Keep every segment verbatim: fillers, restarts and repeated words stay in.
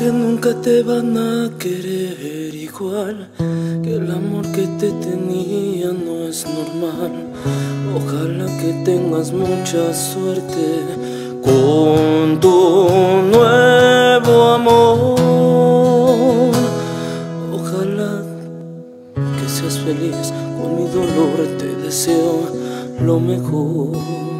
que nunca te van a querer igual, que el amor que te tenía no es normal. Ojalá que tengas mucha suerte con tu nuevo amor. Ojalá que seas feliz, con mi dolor te deseo lo mejor.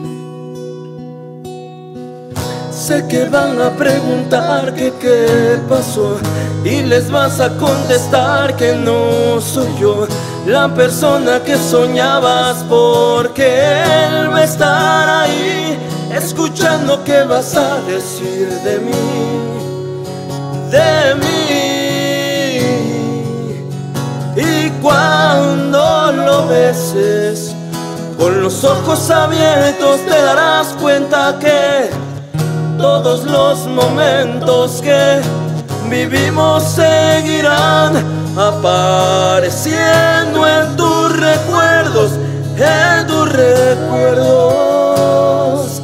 Sé que van a preguntar que qué pasó y les vas a contestar que no soy yo la persona que soñabas, porque él va a estar ahí escuchando qué vas a decir de mí, de mí. Y cuando lo beses con los ojos abiertos te darás cuenta que todos los momentos que vivimos seguirán apareciendo en tus recuerdos, en tus recuerdos.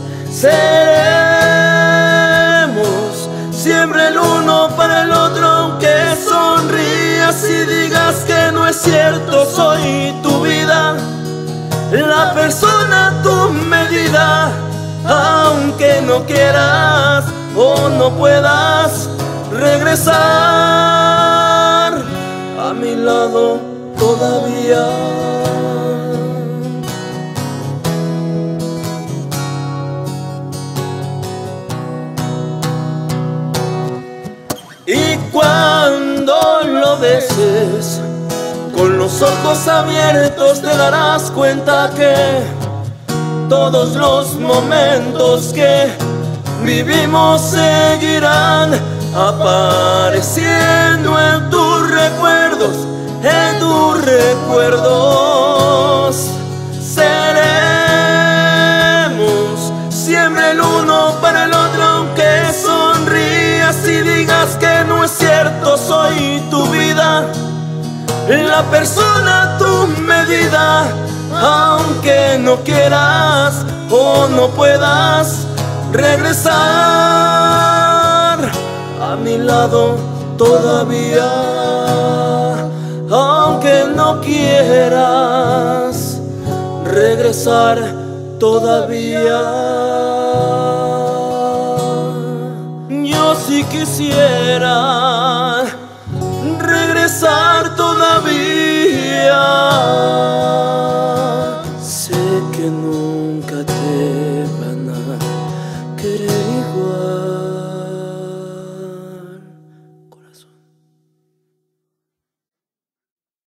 Seremos siempre el uno para el otro, aunque sonrías y digas que no es cierto. Soy tu vida, la persona a tu medida, aunque no quieras o no puedas regresar a mi lado todavía. Y cuando lo beses con los ojos abiertos te darás cuenta que todos los momentos que vivimos seguirán apareciendo en tus recuerdos, en tus recuerdos. Seremos siempre el uno para el otro, aunque sonrías y digas que no es cierto. Soy tu vida, la persona a tu medida, aunque no quieras o no puedas regresar a mi lado todavía, aunque no quieras regresar todavía. Yo sí quisiera regresar todavía. Sé que nunca te van a querer igual.